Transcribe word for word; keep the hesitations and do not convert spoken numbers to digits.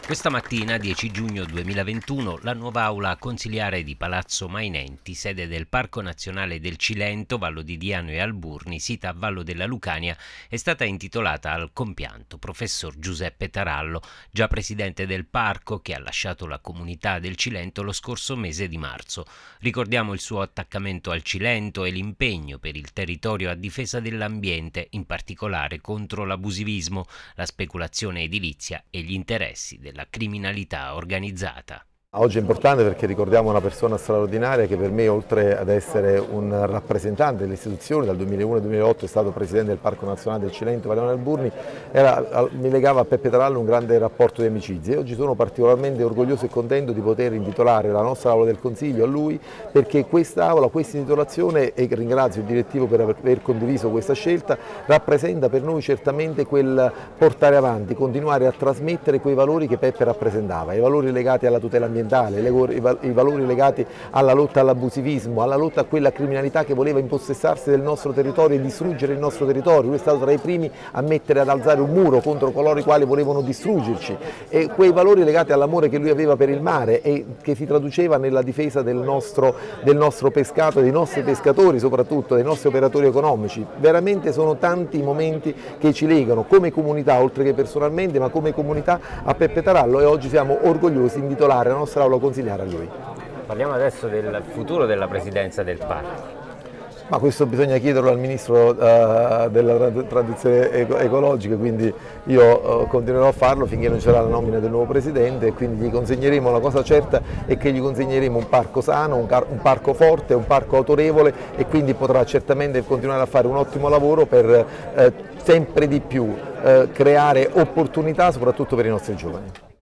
Questa mattina, dieci giugno duemilaventuno, la nuova aula consiliare di Palazzo Mainenti, sede del Parco Nazionale del Cilento, Vallo di Diano e Alburni, sita a Vallo della Lucania, è stata intitolata al compianto professor Giuseppe Tarallo, già presidente del parco, che ha lasciato la comunità del Cilento lo scorso mese di marzo. Ricordiamo il suo attaccamento al Cilento e l'impegno per il territorio a difesa dell'ambiente, in particolare contro l'abusivismo, la speculazione edilizia e gli interessi della la criminalità organizzata. Oggi è importante perché ricordiamo una persona straordinaria che per me, oltre ad essere un rappresentante delle istituzioni, dal duemilauno al duemilaotto è stato presidente del Parco Nazionale del Cilento, Vallo Alburni, era, mi legava a Peppe Tarallo un grande rapporto di amicizia. E oggi sono particolarmente orgoglioso e contento di poter intitolare la nostra Aula del Consiglio a lui, perché questa Aula, questa intitolazione, e ringrazio il direttivo per aver condiviso questa scelta, rappresenta per noi certamente quel portare avanti, continuare a trasmettere quei valori che Peppe rappresentava, i valori legati alla tutela ambientale, i valori legati alla lotta all'abusivismo, alla lotta a quella criminalità che voleva impossessarsi del nostro territorio e distruggere il nostro territorio. Lui è stato tra i primi a mettere, ad alzare un muro contro coloro i quali volevano distruggerci, e quei valori legati all'amore che lui aveva per il mare e che si traduceva nella difesa del nostro, del nostro pescato, dei nostri pescatori, soprattutto dei nostri operatori economici. Veramente sono tanti i momenti che ci legano come comunità, oltre che personalmente, ma come comunità a Peppe Tarallo, e oggi siamo orgogliosi di intitolare la nostra aula consigliare a lui. Parliamo adesso del futuro della presidenza del parco. Ma questo bisogna chiederlo al Ministro uh, della Transizione Ecologica, quindi io uh, continuerò a farlo finché non ci sarà la nomina del nuovo Presidente, e quindi gli consegneremo, la cosa certa è che gli consegneremo un parco sano, un, un parco forte, un parco autorevole, e quindi potrà certamente continuare a fare un ottimo lavoro per uh, sempre di più uh, creare opportunità soprattutto per i nostri giovani.